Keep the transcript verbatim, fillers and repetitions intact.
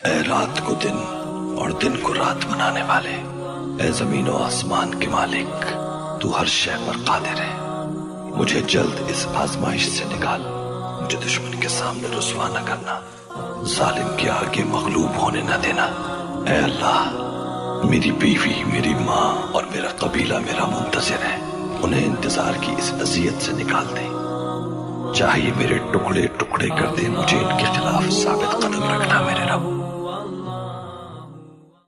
ऐ रात को दिन और दिन को रात बनाने वाले, ऐ जमीन और आसमान के मालिक, तू हर शय पर कादिर है। मुझे जल्द इस आजमाइश से निकाल, मुझे दुश्मन के सामने रुसवा न करना, जालिम के आगे मगलूब होने न देना। ऐ अल्लाह, मेरी बीवी, मेरी माँ और मेरा कबीला मेरा मुंतजिर है, उन्हें इंतजार की इस अजियत से निकाल दे। चाहिए मेरे टुकड़े टुकड़े कर दे, मुझे इनके खिलाफ साबित कदम रखना मेरे रब।